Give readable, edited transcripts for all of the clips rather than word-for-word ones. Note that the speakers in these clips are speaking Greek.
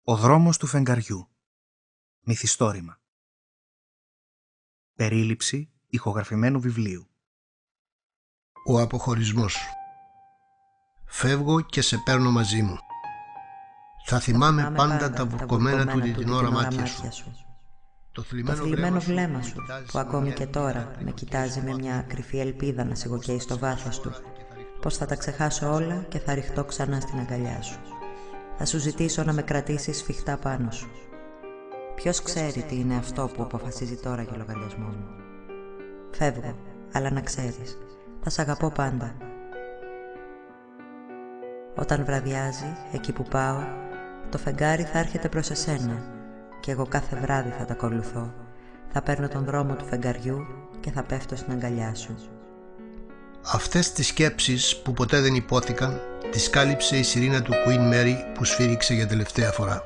Ο δρόμος του φεγγαριού. Μυθιστόρημα. Περίληψη ηχογραφημένου βιβλίου. Ο αποχωρισμός. Φεύγω και σε παίρνω μαζί μου. Θα θυμάμαι πάντα τα βουρκωμένα του την ώρα μάτια σου. Το θλιμμένο βλέμμα σου που ακόμη και τώρα με κοιτάζει με μια κρυφή ελπίδα να σιγοκαίει στο βάθος του. Πως θα τα ξεχάσω όλα και θα ρηχτώ ξανά στην αγκαλιά σου. Θα σου ζητήσω να με κρατήσεις σφιχτά πάνω σου. Ποιος ξέρει τι είναι αυτό που αποφασίζει τώρα για λογαριασμό μου. Φεύγω, αλλά να ξέρεις, θα σ' αγαπώ πάντα. Όταν βραδιάζει, εκεί που πάω, το φεγγάρι θα έρχεται προς εσένα και εγώ κάθε βράδυ θα τα ακολουθώ. Θα παίρνω τον δρόμο του φεγγαριού και θα πέφτω στην αγκαλιά σου. Αυτές τις σκέψεις που ποτέ δεν υπόθηκαν τις κάλυψε η σιρήνα του Queen Mary που σφύριξε για τελευταία φορά.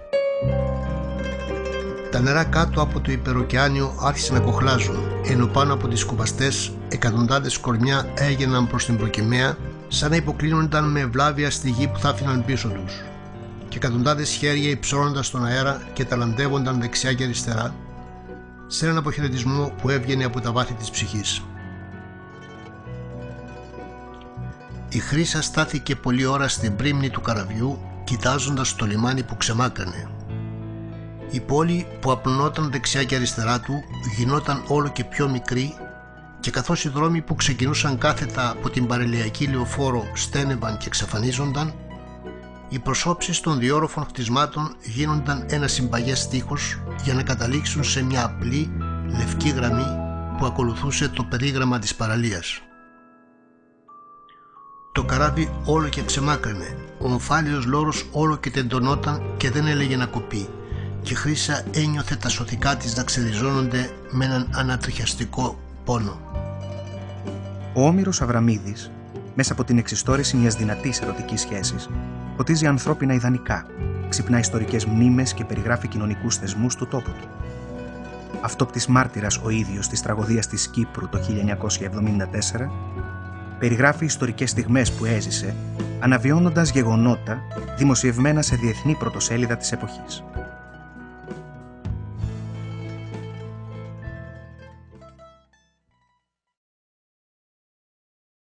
Τα νερά κάτω από το υπεροκεάνιο άρχισαν να κοχλάζουν, ενώ πάνω από τις κουβαστές εκατοντάδες κορμιά έγιναν προς την προκυμαία, σαν να υποκλίνονταν με ευλάβεια στη γη που θα άφηναν πίσω τους, και εκατοντάδες χέρια υψώνονταν στον αέρα και ταλαντεύονταν δεξιά και αριστερά, σε έναν αποχαιρετισμό που έβγαινε από τα βάθη της ψυχής. Η Χρύσα στάθηκε πολλή ώρα στην πρίμνη του καραβιού, κοιτάζοντας το λιμάνι που ξεμάκραινε. Η πόλη που απλωνόταν δεξιά και αριστερά του γινόταν όλο και πιο μικρή, και καθώς οι δρόμοι που ξεκινούσαν κάθετα από την παραλιακή λεωφόρο στένευαν και εξαφανίζονταν, οι προσώψεις των διόροφων κτισμάτων γίνονταν ένα συμπαγές τείχος για να καταλήξουν σε μια απλή λευκή γραμμή που ακολουθούσε το περίγραμμα της παραλίας. Το καράβι όλο και ξεμάκραινε, ο ομφάλιος λόρος όλο και τεντωνόταν και δεν έλεγε να κοπεί, και η Χρύσα ένιωθε τα σωθικά της να ξεριζώνονται με έναν ανατριχιαστικό πόνο. Ο Όμηρος Αβραμίδης, μέσα από την εξιστόρηση μιας δυνατής ερωτικής σχέσης, ποτίζει ανθρώπινα ιδανικά, ξυπνά ιστορικές μνήμες και περιγράφει κοινωνικούς θεσμούς του τόπου του. Αυτόπτης μάρτυρας ο ίδιος της τραγωδίας της Κύπρου το 1974, περιγράφει ιστορικές στιγμές που έζησε, αναβιώνοντας γεγονότα δημοσιευμένα σε διεθνή πρωτοσέλιδα της εποχής.